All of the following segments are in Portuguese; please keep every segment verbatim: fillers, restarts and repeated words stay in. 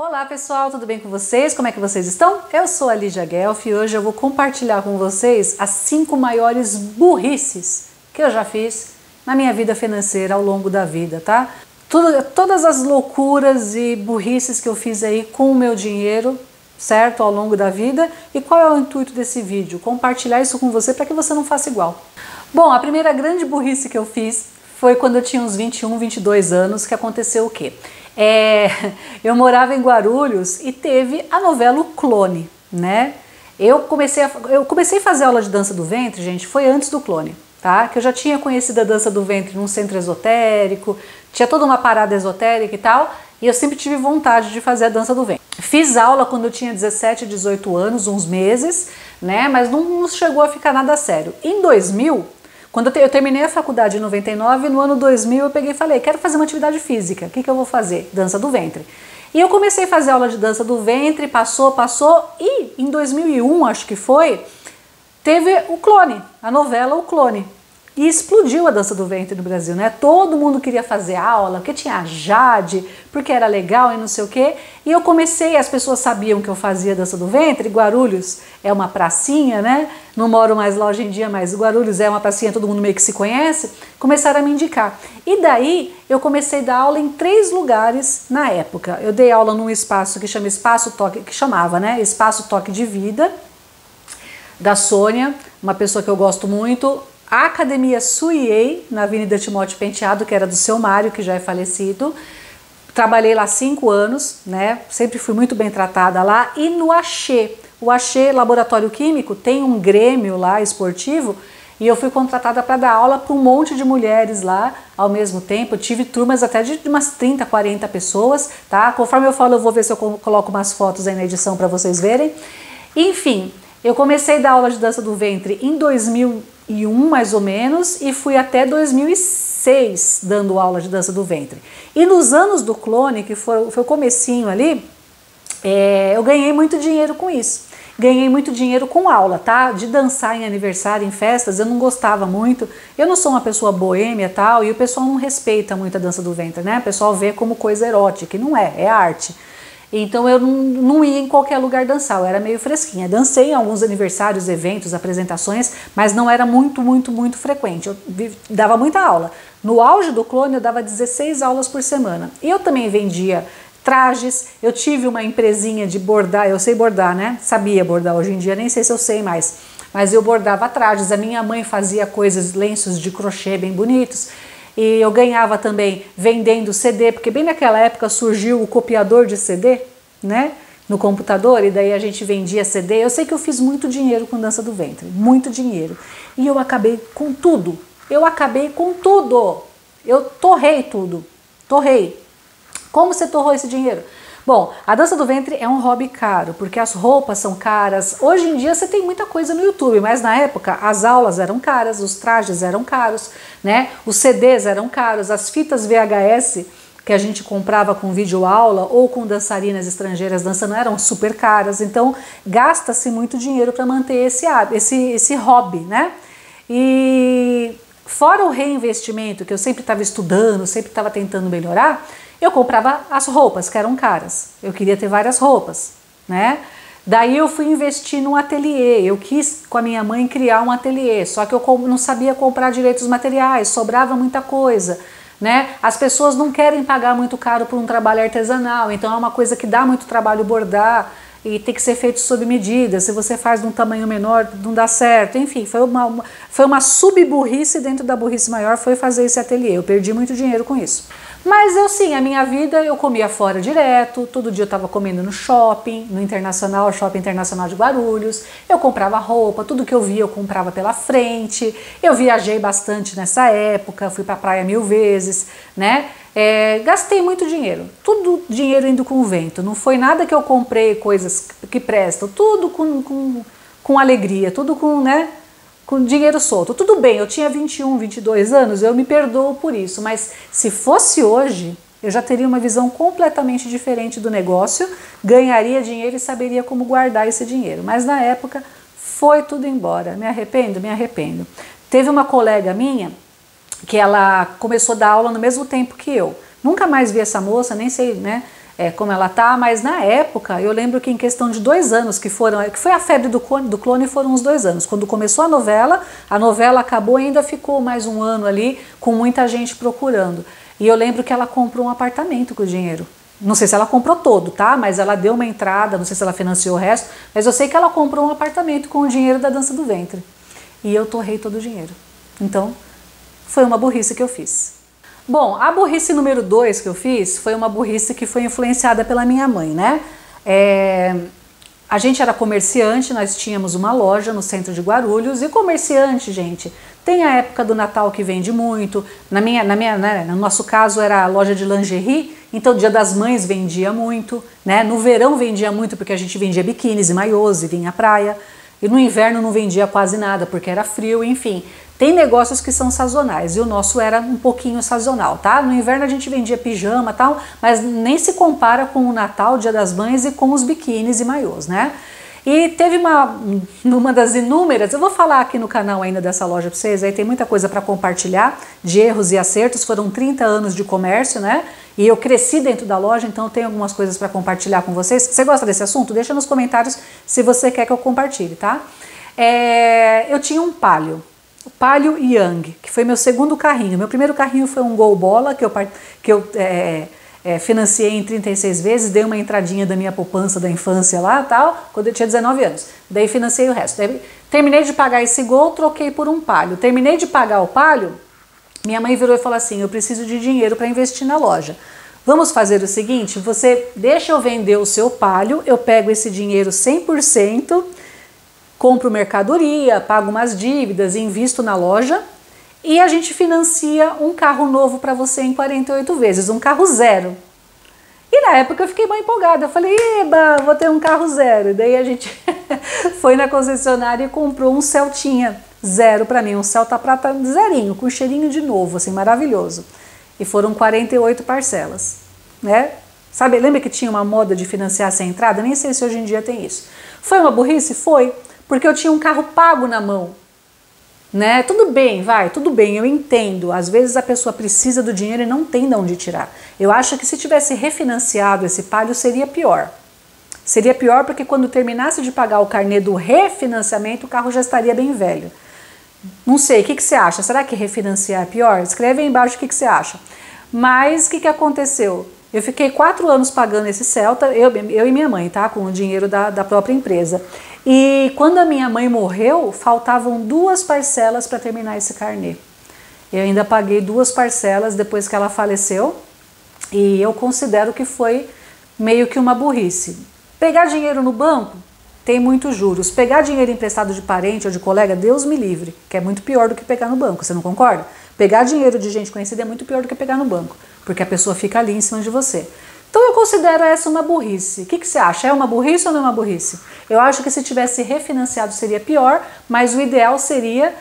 Olá pessoal, tudo bem com vocês? Como é que vocês estão? Eu sou a Lídia Guelph e hoje eu vou compartilhar com vocês as cinco maiores burrices que eu já fiz na minha vida financeira ao longo da vida, tá? Tudo, todas as loucuras e burrices que eu fiz aí com o meu dinheiro, certo? Ao longo da vida. E qual é o intuito desse vídeo? Compartilhar isso com você para que você não faça igual. Bom, a primeira grande burrice que eu fiz foi quando eu tinha uns vinte e um, vinte e dois anos, que aconteceu o quê? É, eu morava em Guarulhos e teve a novela O Clone, né? Eu comecei, a, eu comecei a fazer aula de dança do ventre, gente, foi antes do Clone, tá? Que eu já tinha conhecido a dança do ventre num centro esotérico, tinha toda uma parada esotérica e tal, e eu sempre tive vontade de fazer a dança do ventre. Fiz aula quando eu tinha dezessete, dezoito anos, uns meses, né? Mas não, não chegou a ficar nada sério. Em dois mil, quando eu, te, eu terminei a faculdade em noventa e nove, no ano dois mil eu peguei e falei, quero fazer uma atividade física, o que, que eu vou fazer? Dança do ventre. E eu comecei a fazer aula de dança do ventre, passou, passou, e em dois mil e um, acho que foi, teve o Clone, a novela O Clone. E explodiu a dança do ventre no Brasil, né? Todo mundo queria fazer aula, porque tinha a Jade, porque era legal e não sei o quê. E eu comecei, as pessoas sabiam que eu fazia dança do ventre. Guarulhos é uma pracinha, né? Não moro mais lá hoje em dia, mas Guarulhos é uma pracinha, todo mundo meio que se conhece. Começaram a me indicar. E daí eu comecei a dar aula em três lugares na época. Eu dei aula num espaço que chama Espaço Toque, que chamava, né? Espaço Toque de Vida, da Sônia, uma pessoa que eu gosto muito. A Academia Suiei, na Avenida Timóteo Penteado, que era do seu Mário, que já é falecido. Trabalhei lá cinco anos, né? Sempre fui muito bem tratada lá. E no Axê, o Axê Laboratório Químico tem um grêmio lá esportivo e eu fui contratada para dar aula para um monte de mulheres lá ao mesmo tempo. Eu tive turmas até de umas trinta, quarenta pessoas, tá? Conforme eu falo, eu vou ver se eu coloco umas fotos aí na edição para vocês verem. Enfim, eu comecei a dar aula de dança do ventre em dois mil e um, mais ou menos, e fui até dois mil e seis dando aula de dança do ventre. E nos anos do Clone, que foi, foi o comecinho ali, é, eu ganhei muito dinheiro com isso. Ganhei muito dinheiro com aula, tá? De dançar em aniversário, em festas, eu não gostava muito. Eu não sou uma pessoa boêmia e tal, e o pessoal não respeita muito a dança do ventre, né? O pessoal vê como coisa erótica, e não é, é arte. Então eu não, não ia em qualquer lugar dançar, eu era meio fresquinha. Dancei em alguns aniversários, eventos, apresentações, mas não era muito, muito, muito frequente. Eu dava muita aula. No auge do Clone eu dava dezesseis aulas por semana. E eu também vendia trajes, eu tive uma empresinha de bordar, eu sei bordar, né? Sabia bordar, hoje em dia nem sei se eu sei mais. Mas eu bordava trajes, a minha mãe fazia coisas, lenços de crochê bem bonitos. E eu ganhava também vendendo C D, porque bem naquela época surgiu o copiador de C D, né, no computador, e daí a gente vendia C D. Eu sei que eu fiz muito dinheiro com dança do ventre, muito dinheiro. E eu acabei com tudo, eu acabei com tudo, eu torrei tudo, torrei. Como você torrou esse dinheiro? Bom, a dança do ventre é um hobby caro, porque as roupas são caras. Hoje em dia você tem muita coisa no YouTube, mas na época as aulas eram caras, os trajes eram caros, né? Os C Ds eram caros, as fitas V H S que a gente comprava com videoaula ou com dançarinas estrangeiras dançando eram super caras. Então gasta-se muito dinheiro para manter esse, esse, esse hobby, né? E fora o reinvestimento, que eu sempre estava estudando, sempre estava tentando melhorar, eu comprava as roupas que eram caras. Eu queria ter várias roupas, né? Daí eu fui investir num ateliê. Eu quis, com a minha mãe, criar um ateliê. Só que eu não sabia comprar direito os materiais, sobrava muita coisa, né? As pessoas não querem pagar muito caro por um trabalho artesanal. Então é uma coisa que dá muito trabalho bordar e tem que ser feito sob medida. Se você faz de um tamanho menor, não dá certo. Enfim, foi uma, uma, foi uma sub-burrice dentro da burrice maior, foi fazer esse ateliê. Eu perdi muito dinheiro com isso. Mas eu sim, a minha vida eu comia fora direto, todo dia eu estava comendo no shopping, no Internacional, Shopping Internacional de Guarulhos, eu comprava roupa, tudo que eu via eu comprava pela frente, eu viajei bastante nessa época, fui pra praia mil vezes, né? É, gastei muito dinheiro, tudo dinheiro indo com o vento, não foi nada que eu comprei coisas que prestam, tudo com, com, com alegria, tudo com, né? Com dinheiro solto. Tudo bem, eu tinha vinte e um, vinte e dois anos, eu me perdoo por isso, mas se fosse hoje, eu já teria uma visão completamente diferente do negócio, ganharia dinheiro e saberia como guardar esse dinheiro. Mas na época foi tudo embora. Me arrependo? Me arrependo. Teve uma colega minha que ela começou a dar aula no mesmo tempo que eu. Nunca mais vi essa moça, nem sei, né? é, como ela tá, mas na época eu lembro que em questão de dois anos que foram, que foi a febre do clone, do clone foram uns dois anos. Quando começou a novela, a novela acabou e ainda ficou mais um ano ali com muita gente procurando. E eu lembro que ela comprou um apartamento com o dinheiro. Não sei se ela comprou todo, tá? Mas ela deu uma entrada, não sei se ela financiou o resto, mas eu sei que ela comprou um apartamento com o dinheiro da dança do ventre. E eu torrei todo o dinheiro. Então, foi uma burrice que eu fiz. Bom, a burrice número dois que eu fiz foi uma burrice que foi influenciada pela minha mãe, né? É... A gente era comerciante, nós tínhamos uma loja no centro de Guarulhos, e comerciante, gente, tem a época do Natal que vende muito, na minha, na minha, né, no nosso caso era a loja de lingerie, então Dia das Mães vendia muito, né? No verão vendia muito porque a gente vendia biquínis e maiôs e vinha à praia, e no inverno não vendia quase nada porque era frio, enfim. Tem negócios que são sazonais e o nosso era um pouquinho sazonal, tá? No inverno a gente vendia pijama e tal, mas nem se compara com o Natal, Dia das Mães e com os biquínis e maiôs, né? E teve uma, uma das inúmeras, eu vou falar aqui no canal ainda dessa loja para vocês, aí tem muita coisa para compartilhar, de erros e acertos, foram trinta anos de comércio, né? E eu cresci dentro da loja, então eu tenho algumas coisas para compartilhar com vocês. Você gosta desse assunto? Deixa nos comentários se você quer que eu compartilhe, tá? É, eu tinha um Palio. O Palio Young, que foi meu segundo carrinho. Meu primeiro carrinho foi um Gol Bola, que eu, que eu é, é, financiei em trinta e seis vezes, dei uma entradinha da minha poupança da infância lá, tal, quando eu tinha dezenove anos. Daí financiei o resto. Daí, terminei de pagar esse Gol, troquei por um Palio. Terminei de pagar o Palio, minha mãe virou e falou assim, eu preciso de dinheiro para investir na loja. Vamos fazer o seguinte, você deixa eu vender o seu Palio, eu pego esse dinheiro cem por cento, compro mercadoria, pago umas dívidas, invisto na loja e a gente financia um carro novo para você em quarenta e oito vezes, um carro zero. E na época eu fiquei bem empolgada, eu falei, eba, vou ter um carro zero. E daí a gente foi na concessionária e comprou um Celtinha zero para mim, um Celta Prata zerinho, com cheirinho de novo, assim, maravilhoso. E foram quarenta e oito parcelas, né? Sabe, lembra que tinha uma moda de financiar sem entrada? Nem sei se hoje em dia tem isso. Foi uma burrice? Foi. Porque eu tinha um carro pago na mão, né? Tudo bem, vai, tudo bem, eu entendo. Às vezes a pessoa precisa do dinheiro e não tem de onde tirar. Eu acho que se tivesse refinanciado esse Palio seria pior. Seria pior porque quando terminasse de pagar o carnê do refinanciamento, o carro já estaria bem velho. Não sei, o que, que você acha? Será que refinanciar é pior? Escreve aí embaixo o que, que você acha. Mas o que, que aconteceu? Eu fiquei quatro anos pagando esse Celta, eu, eu e minha mãe, tá? Com o dinheiro da, da própria empresa. E quando a minha mãe morreu, faltavam duas parcelas para terminar esse carnê. Eu ainda paguei duas parcelas depois que ela faleceu e eu considero que foi meio que uma burrice. Pegar dinheiro no banco tem muitos juros. Pegar dinheiro emprestado de parente ou de colega, Deus me livre, que é muito pior do que pegar no banco, você não concorda? Pegar dinheiro de gente conhecida é muito pior do que pegar no banco, porque a pessoa fica ali em cima de você. Então eu considero essa uma burrice. O que, que você acha? É uma burrice ou não é uma burrice? Eu acho que se tivesse refinanciado seria pior, mas o ideal seria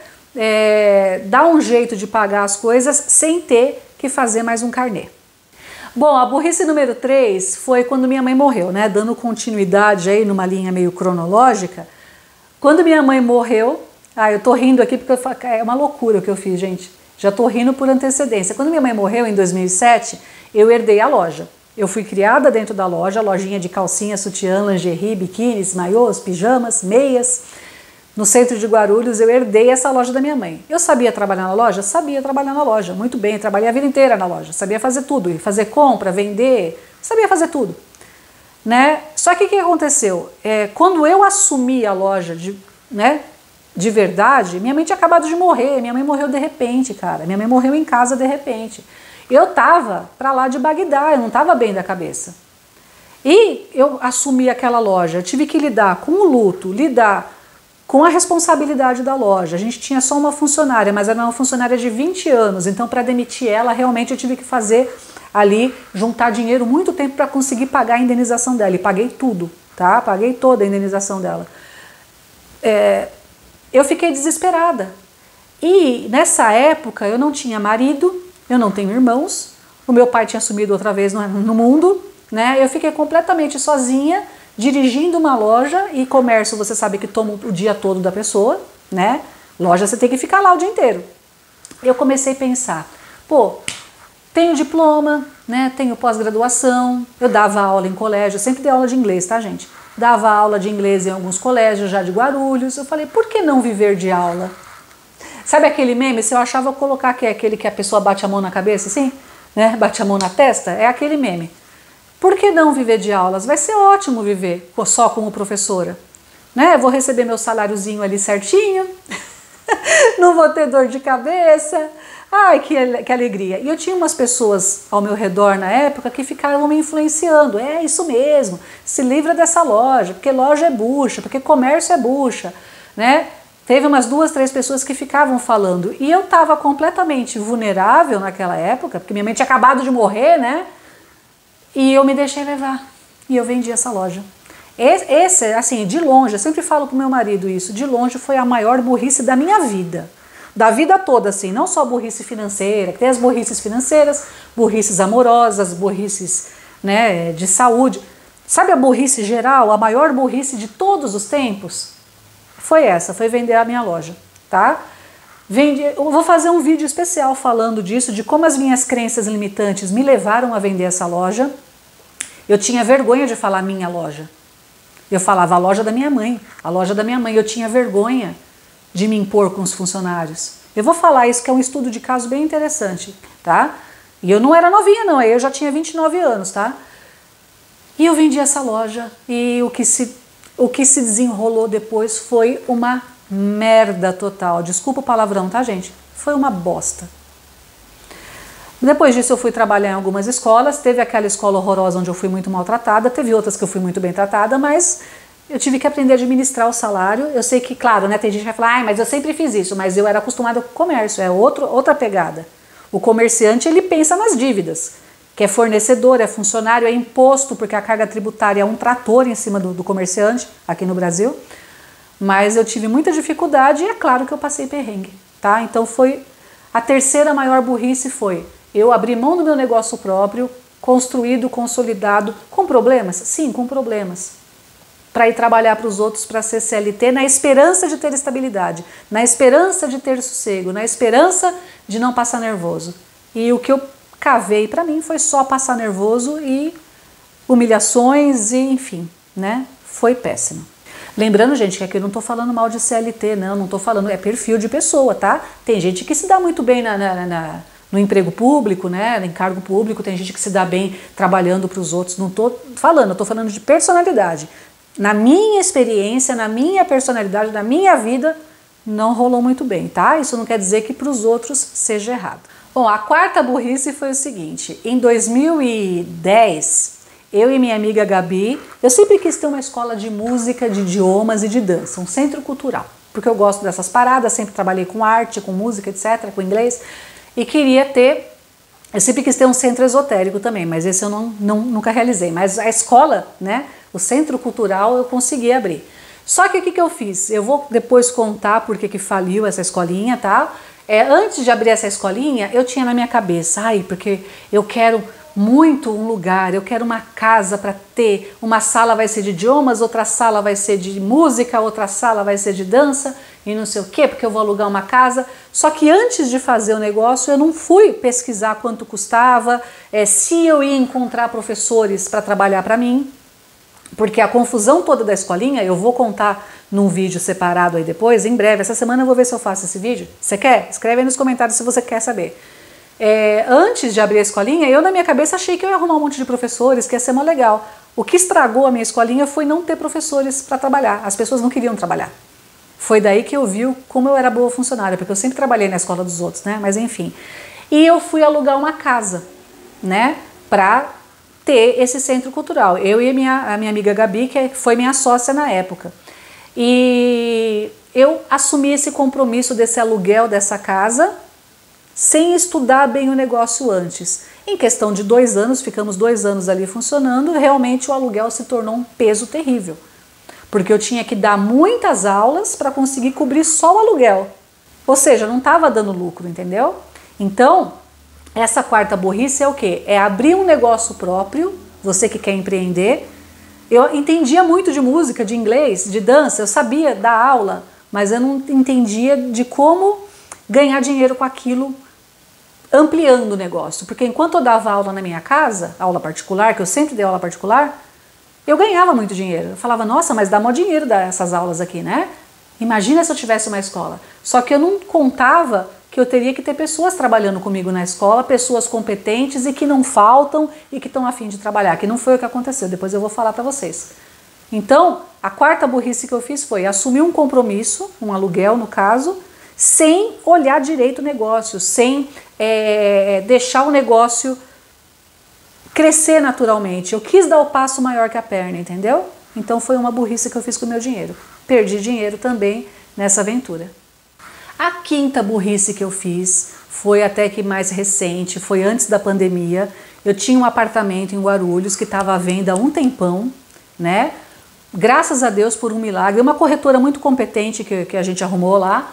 é, dar um jeito de pagar as coisas sem ter que fazer mais um carnê. Bom, a burrice número três foi quando minha mãe morreu, né? Dando continuidade aí numa linha meio cronológica. Quando minha mãe morreu, ah, eu tô rindo aqui porque eu falo, é uma loucura o que eu fiz, gente. Já tô rindo por antecedência. Quando minha mãe morreu em dois mil e sete, eu herdei a loja. Eu fui criada dentro da loja, lojinha de calcinha, sutiã, lingerie, biquínis, maiôs, pijamas, meias. No centro de Guarulhos, eu herdei essa loja da minha mãe. Eu sabia trabalhar na loja? Sabia trabalhar na loja, muito bem. Trabalhei a vida inteira na loja, sabia fazer tudo, fazer compra, vender, sabia fazer tudo. Né? Só que o que aconteceu? É, quando eu assumi a loja de, né, de verdade, minha mãe tinha acabado de morrer, minha mãe morreu de repente, cara. Minha mãe morreu em casa de repente. Eu tava pra lá de Bagdá, eu não tava bem da cabeça. E eu assumi aquela loja, eu tive que lidar com o luto, lidar com a responsabilidade da loja. A gente tinha só uma funcionária, mas era uma funcionária de vinte anos, então para demitir ela, realmente eu tive que fazer ali, juntar dinheiro muito tempo para conseguir pagar a indenização dela. E paguei tudo, tá? Paguei toda a indenização dela. É, eu fiquei desesperada. E nessa época eu não tinha marido, eu não tenho irmãos, o meu pai tinha sumido outra vez no, no mundo, né? Eu fiquei completamente sozinha, dirigindo uma loja, e comércio você sabe que toma o dia todo da pessoa, né? Loja você tem que ficar lá o dia inteiro. Eu comecei a pensar, pô, tenho diploma, né? Tenho pós-graduação, eu dava aula em colégio, eu sempre dei aula de inglês, tá, gente? Dava aula de inglês em alguns colégios já de Guarulhos. Eu falei, por que não viver de aula? Sabe aquele meme? Se eu achava colocar que é aquele que a pessoa bate a mão na cabeça assim, né? Bate a mão na testa, é aquele meme. Por que não viver de aulas? Vai ser ótimo viver só como professora, né? Vou receber meu saláriozinho ali certinho, não vou ter dor de cabeça. Ai, que, que alegria. E eu tinha umas pessoas ao meu redor na época que ficaram me influenciando. É isso mesmo, se livra dessa loja, porque loja é bucha, porque comércio é bucha, né? Teve umas duas, três pessoas que ficavam falando. E eu estava completamente vulnerável naquela época, porque minha mãe tinha acabado de morrer, né? E eu me deixei levar. E eu vendi essa loja. Esse, assim, de longe, eu sempre falo pro meu marido isso, de longe foi a maior burrice da minha vida. Da vida toda, assim, não só burrice financeira, que tem as burrices financeiras, burrices amorosas, burrices, né, de saúde. Sabe a burrice geral, a maior burrice de todos os tempos? Foi essa, foi vender a minha loja, tá? Vendi, eu vou fazer um vídeo especial falando disso, de como as minhas crenças limitantes me levaram a vender essa loja. Eu tinha vergonha de falar minha loja. Eu falava a loja da minha mãe, a loja da minha mãe. Eu tinha vergonha de me impor com os funcionários. Eu vou falar isso, que é um estudo de caso bem interessante, tá? E eu não era novinha não, eu já tinha vinte e nove anos, tá? E eu vendi essa loja e o que se, o que se desenrolou depois foi uma merda total. Desculpa o palavrão, tá, gente? Foi uma bosta. Depois disso eu fui trabalhar em algumas escolas, teve aquela escola horrorosa onde eu fui muito maltratada, teve outras que eu fui muito bem tratada, mas eu tive que aprender a administrar o salário. Eu sei que, claro, né, tem gente que vai falar, ah, mas eu sempre fiz isso, mas eu era acostumada com o comércio, é outro, outra pegada. O comerciante, ele pensa nas dívidas, que é fornecedor, é funcionário, é imposto, porque a carga tributária é um trator em cima do, do comerciante, aqui no Brasil. Mas eu tive muita dificuldade e é claro que eu passei perrengue, tá? Então foi, a terceira maior burrice foi eu abrir mão do meu negócio próprio, construído, consolidado, com problemas? Sim, com problemas. Para ir trabalhar para os outros, para ser C L T, na esperança de ter estabilidade, na esperança de ter sossego, na esperança de não passar nervoso. E o que eu cavei para mim foi só passar nervoso e humilhações e enfim, né? Foi péssimo. Lembrando, gente, que aqui eu não estou falando mal de C L T, não, não estou falando, é perfil de pessoa, tá? Tem gente que se dá muito bem na, na, na, no emprego público, né, no encargo público, tem gente que se dá bem trabalhando para os outros, não estou falando, eu estou falando de personalidade. Na minha experiência, na minha personalidade, na minha vida, não rolou muito bem, tá? Isso não quer dizer que para os outros seja errado. Bom, a quarta burrice foi o seguinte, em dois mil e dez, eu e minha amiga Gabi, eu sempre quis ter uma escola de música, de idiomas e de dança, um centro cultural, porque eu gosto dessas paradas, sempre trabalhei com arte, com música, etcétera, com inglês, e queria ter, eu sempre quis ter um centro esotérico também, mas esse eu não, não, nunca realizei, mas a escola, né, o centro cultural eu consegui abrir. Só que o que, que eu fiz? Eu vou depois contar por que que faliu essa escolinha, tá? É, antes de abrir essa escolinha, eu tinha na minha cabeça, ai, porque eu quero muito um lugar, eu quero uma casa para ter, uma sala vai ser de idiomas, outra sala vai ser de música, outra sala vai ser de dança e não sei o quê, porque eu vou alugar uma casa. Só que antes de fazer o negócio, eu não fui pesquisar quanto custava, é, se eu ia encontrar professores para trabalhar para mim, porque a confusão toda da escolinha, eu vou contar num vídeo separado aí depois, em breve, essa semana eu vou ver se eu faço esse vídeo. Você quer? Escreve aí nos comentários se você quer saber. É, antes de abrir a escolinha, eu na minha cabeça achei que eu ia arrumar um monte de professores, que ia ser mó legal. O que estragou a minha escolinha foi não ter professores para trabalhar, as pessoas não queriam trabalhar. Foi daí que eu vi como eu era boa funcionária, porque eu sempre trabalhei na escola dos outros, né? Mas enfim. E eu fui alugar uma casa, né? Para ter esse centro cultural. Eu e a minha, a minha amiga Gabi, que foi minha sócia na época. E eu assumi esse compromisso desse aluguel dessa casa sem estudar bem o negócio antes. Em questão de dois anos, ficamos dois anos ali funcionando, realmente o aluguel se tornou um peso terrível. Porque eu tinha que dar muitas aulas para conseguir cobrir só o aluguel. Ou seja, não estava dando lucro, entendeu? Então, essa quarta burrice é o quê? É abrir um negócio próprio, você que quer empreender. Eu entendia muito de música, de inglês, de dança, eu sabia dar aula, mas eu não entendia de como ganhar dinheiro com aquilo ampliando o negócio, porque enquanto eu dava aula na minha casa, aula particular, que eu sempre dei aula particular, eu ganhava muito dinheiro. Eu falava, nossa, mas dá mó dinheiro dar essas aulas aqui, né? Imagina se eu tivesse uma escola. Só que eu não contava que eu teria que ter pessoas trabalhando comigo na escola, pessoas competentes e que não faltam e que estão a fim de trabalhar, que não foi o que aconteceu, depois eu vou falar para vocês. Então, a quarta burrice que eu fiz foi assumir um compromisso, um aluguel no caso, sem olhar direito o negócio, sem é, deixar o negócio crescer naturalmente. Eu quis dar o passo maior que a perna, entendeu? Então foi uma burrice que eu fiz com o meu dinheiro. Perdi dinheiro também nessa aventura. A quinta burrice que eu fiz foi até que mais recente, foi antes da pandemia. Eu tinha um apartamento em Guarulhos que estava à venda há um tempão, né? Graças a Deus por um milagre, uma corretora muito competente que, que a gente arrumou lá,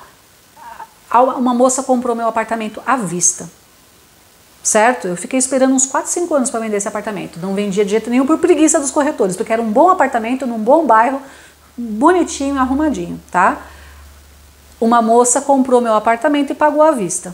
uma moça comprou meu apartamento à vista. Certo? Eu fiquei esperando uns quatro, cinco anos para vender esse apartamento. Não vendia de jeito nenhum por preguiça dos corretores, porque era um bom apartamento, num bom bairro, bonitinho, arrumadinho, tá? Uma moça comprou meu apartamento e pagou à vista.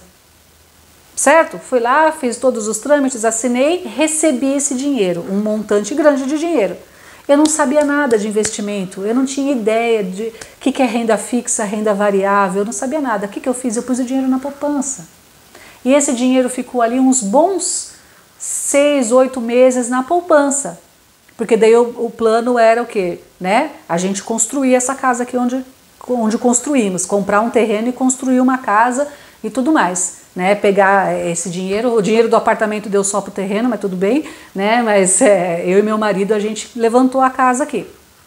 Certo? Fui lá, fiz todos os trâmites, assinei, recebi esse dinheiro, um montante grande de dinheiro. Eu não sabia nada de investimento, eu não tinha ideia de o que, que é renda fixa, renda variável, eu não sabia nada. O que, que eu fiz? Eu pus o dinheiro na poupança. E esse dinheiro ficou ali uns bons seis, oito meses na poupança. Porque daí o, o plano era o quê? Né? A gente construir essa casa aqui onde, onde construímos, comprar um terreno e construir uma casa e tudo mais. Né, pegar esse dinheiro, o dinheiro do apartamento deu só para o terreno, mas tudo bem, né, mas é, eu e meu marido a gente levantou a casa aqui.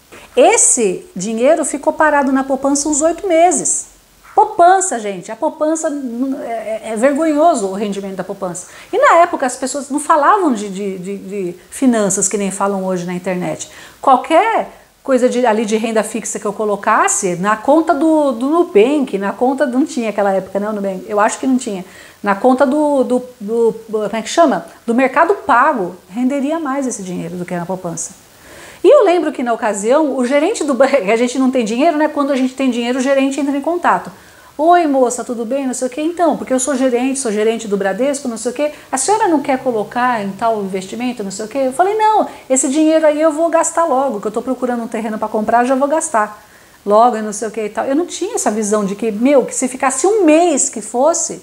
Esse dinheiro ficou parado na poupança uns oito meses. Poupança, gente, a poupança é, é vergonhoso o rendimento da poupança. E na época as pessoas não falavam de, de, de, de finanças que nem falam hoje na internet. Qualquer coisa de, ali de renda fixa que eu colocasse na conta do, do Nubank, na conta, não tinha aquela época, né, o Nubank, eu acho que não tinha, na conta do, do, do, como é que chama? Do Mercado Pago, renderia mais esse dinheiro do que na poupança. E eu lembro que na ocasião, o gerente do banco, a gente não tem dinheiro, né, quando a gente tem dinheiro o gerente entra em contato. Oi moça, tudo bem, não sei o que, então, porque eu sou gerente, sou gerente do Bradesco, não sei o que, a senhora não quer colocar em tal investimento, não sei o que? Eu falei, não, esse dinheiro aí eu vou gastar logo, que eu tô procurando um terreno para comprar, já vou gastar logo, e não sei o que e tal. Eu não tinha essa visão de que, meu, que se ficasse um mês que fosse,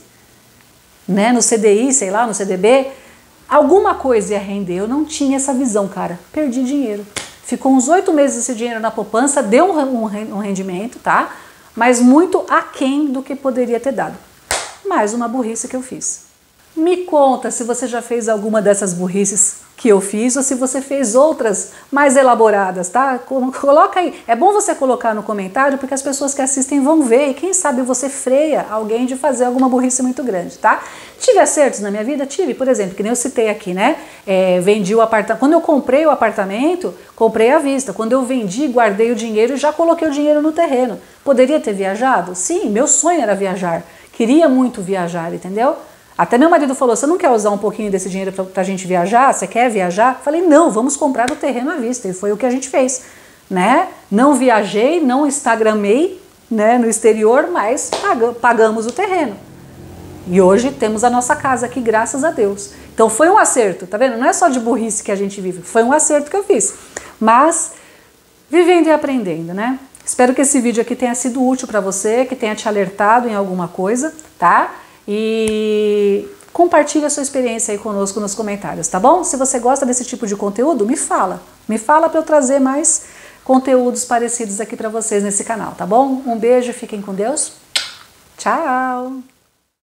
né, no C D I, sei lá, no C D B, alguma coisa ia render. Eu não tinha essa visão, cara, perdi dinheiro. Ficou uns oito meses esse dinheiro na poupança, deu um, um rendimento, tá? Mas muito aquém do que poderia ter dado. Mais uma burrice que eu fiz. Me conta se você já fez alguma dessas burrices que eu fiz ou se você fez outras mais elaboradas, tá? Coloca aí. É bom você colocar no comentário porque as pessoas que assistem vão ver e quem sabe você freia alguém de fazer alguma burrice muito grande, tá? Tive acertos na minha vida? Tive, por exemplo, que nem eu citei aqui, né? É, vendi o apartamento. Quando eu comprei o apartamento, comprei à vista. Quando eu vendi, guardei o dinheiro e já coloquei o dinheiro no terreno. Poderia ter viajado? Sim, meu sonho era viajar. Queria muito viajar, entendeu? Até meu marido falou, você não quer usar um pouquinho desse dinheiro pra, pra gente viajar? Você quer viajar? Falei, não, vamos comprar o terreno à vista. E foi o que a gente fez, né? Não viajei, não instagramei, né, no exterior, mas pagamos o terreno. E hoje temos a nossa casa aqui, graças a Deus. Então foi um acerto, tá vendo? Não é só de burrice que a gente vive, foi um acerto que eu fiz. Mas vivendo e aprendendo, né? Espero que esse vídeo aqui tenha sido útil para você, que tenha te alertado em alguma coisa, tá? E compartilhe a sua experiência aí conosco nos comentários, tá bom? Se você gosta desse tipo de conteúdo, me fala. Me fala para eu trazer mais conteúdos parecidos aqui para vocês nesse canal, tá bom? Um beijo, fiquem com Deus. Tchau!